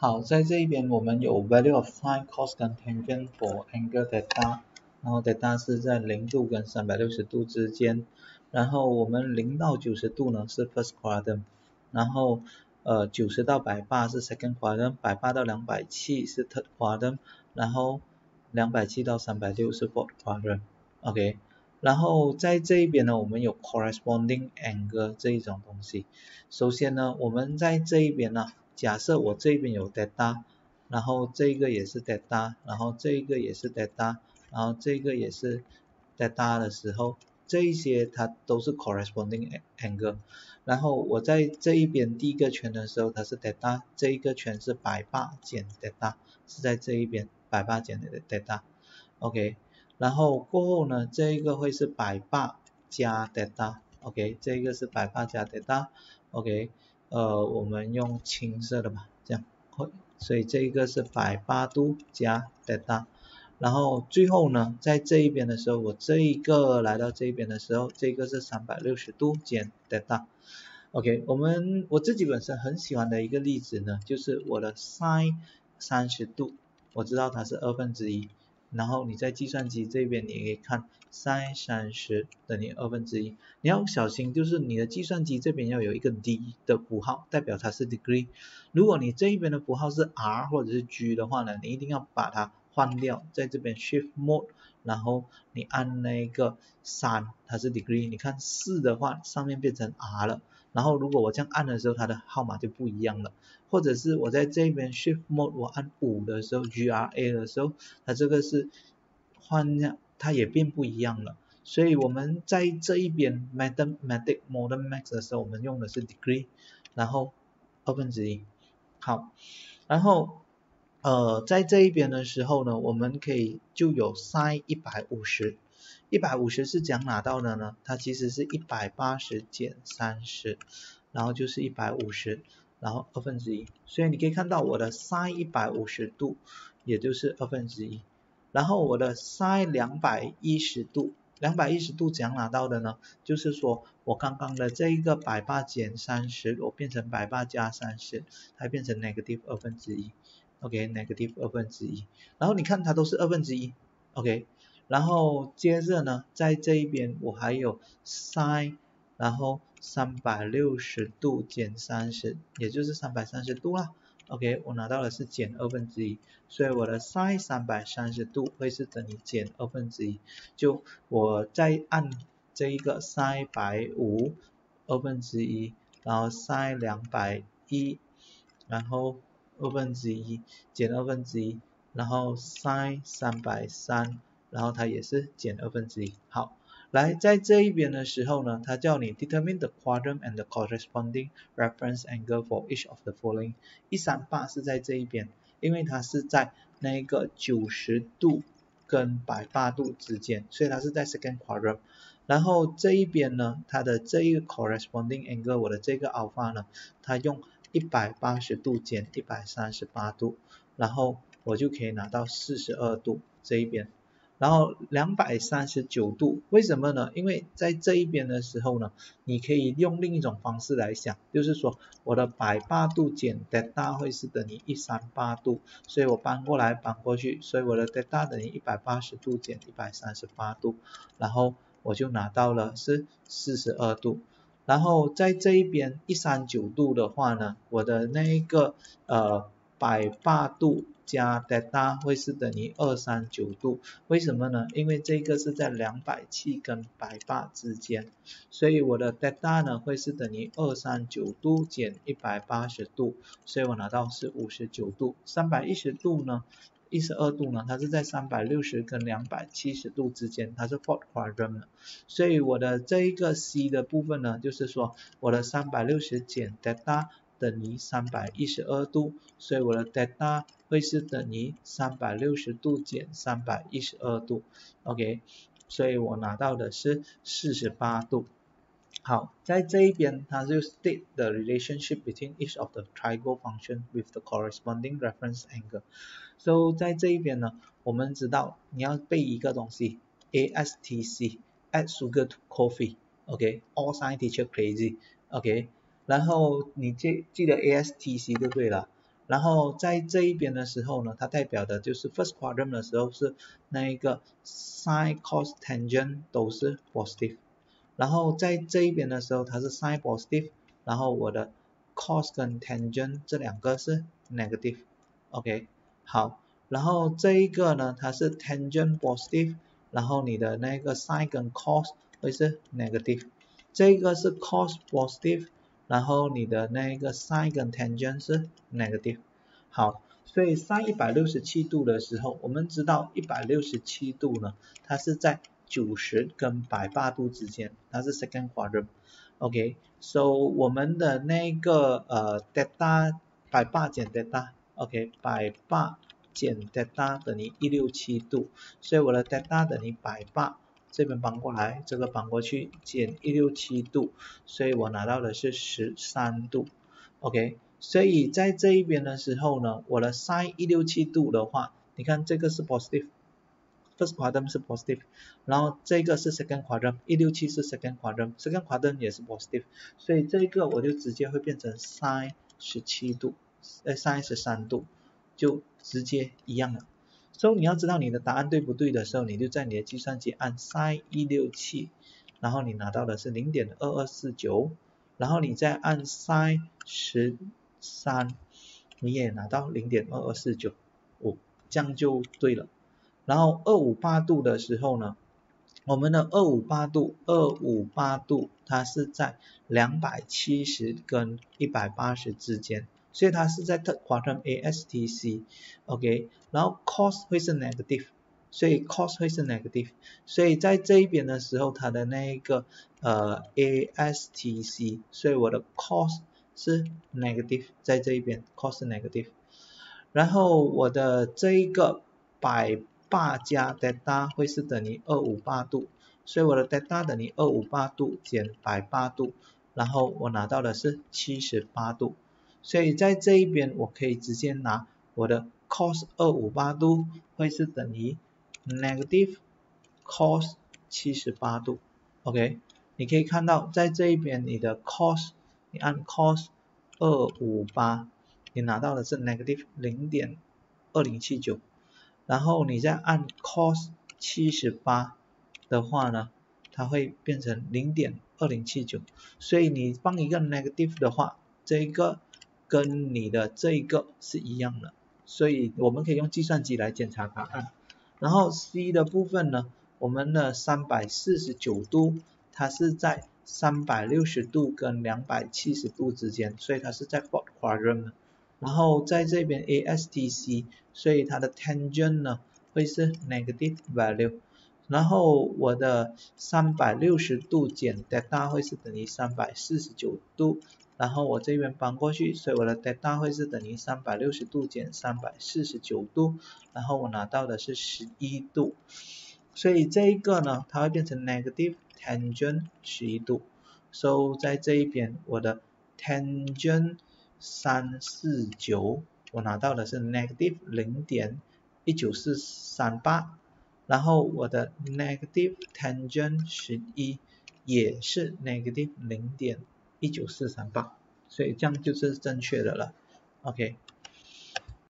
好，在这一边我们有 value of sine, cos 跟 tangent for angle theta， 然后 theta 是在0度跟360度之间，然后我们0到90度呢是 first quadrant， 然后90到180是 second quadrant， 180到270是 third quadrant， 然后270到360是 fourth quadrant，OK， 然后在这一边呢我们有 corresponding angle 这一种东西。首先呢我们在这一边呢，假设我这边有 theta， 然后这个也是 theta， 然后这个也是 theta， 然后这个也是 theta 的时候，这一些它都是 corresponding angle。然后我在这一边第一个圈的时候它是 theta， 这一个圈是180减 theta， 是在这一边180减 theta，OK， 然后过后呢这一个会是180加 theta，OK， 这个是180加 theta，OK，我们用青色的吧，这样，所以这个是180度加 theta， 然后最后呢，在这一边的时候，我这一个来到这一边的时候，这个是360度减 theta。OK， 我自己本身很喜欢的一个例子呢，就是我的 sin 30度，我知道它是1/2，然后你在计算机这边你可以看 sin 30等于1/2，你要小心就是你的计算机这边要有一个 d 的符号，代表它是 degree， 如果你这一边的符号是 r 或者是 g 的话呢，你一定要把它换掉，在这边 shift mode， 然后你按那个3，它是 degree， 你看4的话上面变成 r 了，然后如果我这样按的时候它的号码就不一样了，或者是我在这边 shift mode 我按5的时候 GRA 的时候，它这个是换掉，它也变不一样了。所以我们在这一边 mathematics modern max 的时候我们用的是 degree， 然后1/2。好，然后在这一边的时候呢，我们可以就有 sin 150， 150是怎样拿到的呢？它其实是180减30，然后就是150，然后1/2，所以你可以看到我的 sin 150度也就是1/2，然后我的 sin 210度，210度怎样拿到的呢？就是说我刚刚的这一个180减30，我变成180加30，它变成 negative 1/2，OK， negative 1/2，然后你看它都是1/2，OK， 然后接着呢，在这一边我还有 sin， 然后360度减30，也就是330度啦。OK， 我拿到的是减1/2，所以我的 sin 330度会是等于减1/2，就我再按这一个 sin 150 1/2，然后 sin 210，然后1/2减1/2，然后 sin 330，然后它也是减1/2。好，来在这一边的时候呢，它叫你 determine the quadrant and the corresponding reference angle for each of the following。 138是在这一边，因为它是在那个90度跟180度之间，所以它是在 second quadrant。然后这一边呢，它的这一个 corresponding angle， 我的这个 alpha 呢，它用180度减138度，然后我就可以拿到42度这一边。然后239度，为什么呢？因为在这一边的时候呢，你可以用另一种方式来想，就是说我的180度减 theta 会是等于138度，所以我搬过来搬过去，所以我的 theta 等于180度减138度，然后我就拿到了是42度。然后在这一边139度的话呢，我的那一个180度加 theta 会是等于239度，为什么呢？因为这个是在270跟180之间，所以我的 theta 呢会是等于239度减180度，所以我拿到是59度。310度呢12度呢，它是在360跟270度之间，它是 fourth quadrant， 所以我的这一个 C 的部分呢，就是说我的360减 theta 等于312度，所以我的 theta 会是等于360度减312度 ，OK， 所以我拿到的是48度。好，在这一边它就 state the relationship between each of the triangle function with the corresponding reference angle。So 在这一边呢，我们知道你要背一个东西 ASTC add sugar to coffee，OK，all science teacher crazy，OK，然后你记得 ASTC 就对了， 然后在这一边的时候呢，它代表的就是 first quadrant 的时候是那一个 sin cos tangent 都是 positive， 然后在这一边的时候它是 sin positive， 然后我的 cos 跟 tangent 这两个是 negative，OK， 好，然后这一个呢它是 tangent positive， 然后你的那个 sin 跟 cos 会是 negative， 这个是 cos positive， 然后你的那个 sin 跟 tangent 是 negative， 好，所以 sin 167度的时候，我们知道167度呢，它是在90跟180度之间，它是 second quadrant，OK，so 我们的那个theta 180减 theta，OK，180减 theta 等于167度，所以我的 theta 等于180，这边搬过来，这个搬过去，减167度，所以我拿到的是13度 ，OK， 所以在这一边的时候呢，我的 sin 167度的话，你看这个是 positive，first quadrant 是 positive， 然后这个是 second quadrant， 167是 second quadrant，second quadrant 也是 positive， 所以这个我就直接会变成 sin 17度，sin 13度，就直接一样了。所以你要知道你的答案对不对的时候，你就在你的计算机按 sin 167，然后你拿到的是 0.2249， 然后你再按 sin 13，你也拿到 0.2249，这样就对了。然后258度的时候呢，我们的258度它是在270跟180之间，所以它是在 third quadrant ASTC，OK， 然后 cos 会是 negative， 所以 cos 会是 negative， 所以在这一边的时候它的那个ASTC， 所以我的 cos 是 negative， 在这一边 cos 是 negative， 然后我的这一个180加 theta 会是等于258度，所以我的 theta 等于258度减180度，然后我拿到的是78度，所以在这一边我可以直接拿我的 cos 258度会是等于 negative cos 78度 ，OK， 你可以看到在这一边你的 cos， 你按 cos 258，你拿到的是 negative 0.2079，然后你再按 cos 78的话呢，它会变成 0.2079，所以你放一个 negative 的话，这一个跟你的这一个是一样的，所以我们可以用计算机来检查答案。然后 C 的部分呢，我们的349度它是在360度跟270度之间，所以它是在 fourth quadrant， 然后在这边 ASTC， 所以它的 tangent 呢会是 negative value， 然后我的360度减 theta 会是等于349度，然后我这边搬过去，所以我的 theta 会是等于360度减349度，然后我拿到的是11度，所以这一个呢，它会变成 negative tangent 11度， so 在这一边我的 tangent 349，我拿到的是 negative 0.19438，然后我的 negative tangent 11也是 negative 0.19438，所以这样就是正确的了。OK。